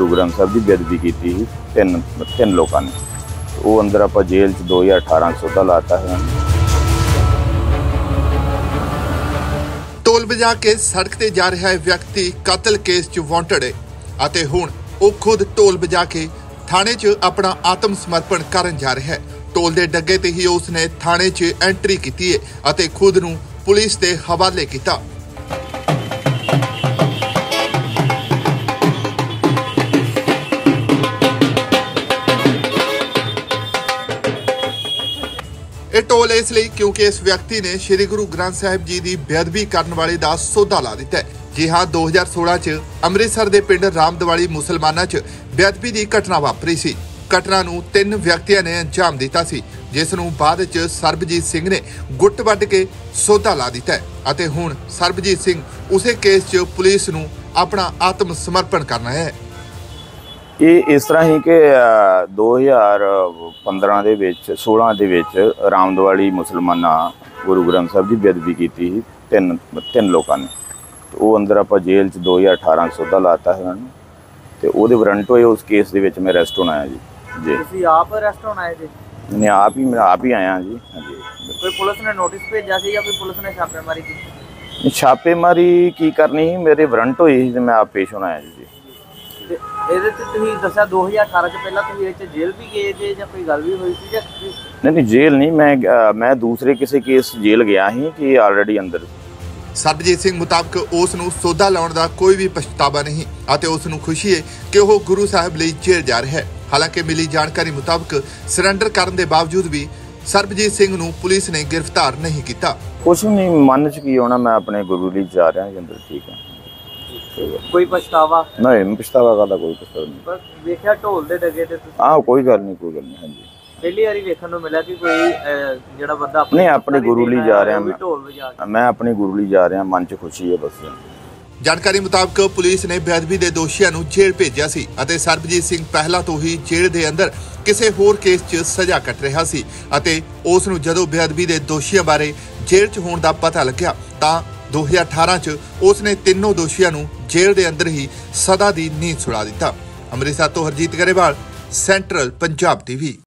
गुरु ग्रंथ साहब की बेअदबी की थी तीन लोगों ने। वो अंदर आप जेल 2018 सौदा लाता है। टोल बजा के सड़क ते जा रहा है व्यक्ति कतल केस च वांटेड है ਅਤੇ ਹੁਣ ਉਹ खुद ढोल बजा के थाने च अपना आत्म समर्पण करन जा रहा है। ढोल के डगे ते ही उसने थाने च एंट्री की है ਅਤੇ खुद ਨੂੰ पुलिस के हवाले किया। ਇਹ ਢੋਲ ਇਸ ਲਈ क्योंकि इस व्यक्ति ने श्री गुरु ग्रंथ साहिब जी की बेअदबी करने वाले का सौदा ला दिता है। जी हाँ, 2016 च अमृतसर के पिंड रामदवाली मुसलमाना च बेअदबी की घटना वापरी सी। घटना नूं 3 व्यक्तियों ने अंजाम दिता सी, जिस नूं बाद च सरबजीत सिंह ने गुੱਟ ਵੱਢ के सौदा ला दिता है ਅਤੇ हुण सरबजीत सिंह उसे केस च पुलिस नूं अपना आत्म समर्पण करना है। ये इस तरह ही कि 2015 ਦੇ ਵਿੱਚ 16 ਦੇ ਵਿੱਚ ਰਾਮਦਵਾਲੀ ਮੁਸਲਮਾਨਾ ਗੁਰੂ ਗ੍ਰੰਥ ਸਾਹਿਬ ਦੀ ਬੇਅਦਬੀ ਕੀਤੀ ਸੀ ਤਿੰਨ ਲੋਕਾਂ ਨੇ। ਉਹ ਅੰਦਰ ਆਪਾਂ ਜੇਲ੍ਹ 'ਚ 2018 ਸੌਦਾ ਲਾਤਾ ਹੈ ਉਹਨਾਂ ਤੇ ਉਹਦੇ ਵਾਰੰਟ ਹੋਏ। ਉਸ ਕੇਸ ਦੇ ਵਿੱਚ ਮੈਂ ਅਰੈਸਟ ਹੋਣਾ ਹੈ ਜੀ। ਤੁਸੀਂ ਆਪ ਅਰੈਸਟ ਹੋਣਾ ਹੈ ਜੀ? मैं आप ही आया जी। हाँ जी। कोई पुलिस ने नोटिस भेजा सी या कोई पुलिस ने छापेमारी की? छापेमारी की करनी ही, मेरे वारंट होई सी, मैं आप पेश होना है जी। ਇਹਦੇ ਤੇ ਤੁਸੀਂ ਦੱਸਿਆ 2018 ਚ ਪਹਿਲਾਂ ਤੁਸੀਂ ਇਹ ਚ ਜੇਲ੍ਹ ਵੀ ਗਏ ਜੇ ਜਾਂ ਕੋਈ ਗੱਲ ਵੀ ਹੋਈ ਸੀ ਜਾਂ नहीं जेल नहीं, मैं दूसरे किसी केस जेल गया ही कि ऑलरेडी अंदर। सरबजीत सिंह मुताबिक उस नूं सौदा लाउण दा कोई भी पछतावा नहीं ਅਤੇ उस नूं खुशी है कि वह गुरु साहिब लई जेल जा रहा है। हालांकि मिली जानकारी मुताबिक सरेंडर करने के बावजूद भी सरबजीत सिंह नूं पुलिस ने गिरफ्तार नहीं किया। कुछ नहीं, मन च की होना, मैं अपने गुरु लिए जा रहा हूँ अंदर। ठीक है। कोई पछतावा नहीं, पछतावा का कोई पछतावा नहीं। बस वेखिया ढोल दे डगे ते हाँ, कोई गल नहीं, कोई गल नहीं। हाँ जी, पहली बारी वेखण नूं मिला कि कोई जिहड़ा बंदा नहीं अपने गुरु लिए जा रहा है ढोल वजा के। मैं अपने गुरु लिए जा रहा, मन च खुशी है बस। जानकारी मुताबिक पुलिस ने बेअदबी के दोषियों को जेल भेजा सी ਅਤੇ सरबजीत सिंह पहला तो ही जेल के अंदर किसी होर केस च सजा कट रहा सी ਅਤੇ ਉਸ ਨੂੰ ਜਦੋਂ बेअदबी के दोषियों बारे जेल च होने का पता लग्या ਤਾਂ 2018 च उसने तीनों दोषियों को जेल के अंदर ही सदा की नींद सुला दिता। अमृतसर तो हरजीत गरेवाल, सेंट्रल पंजाब TV।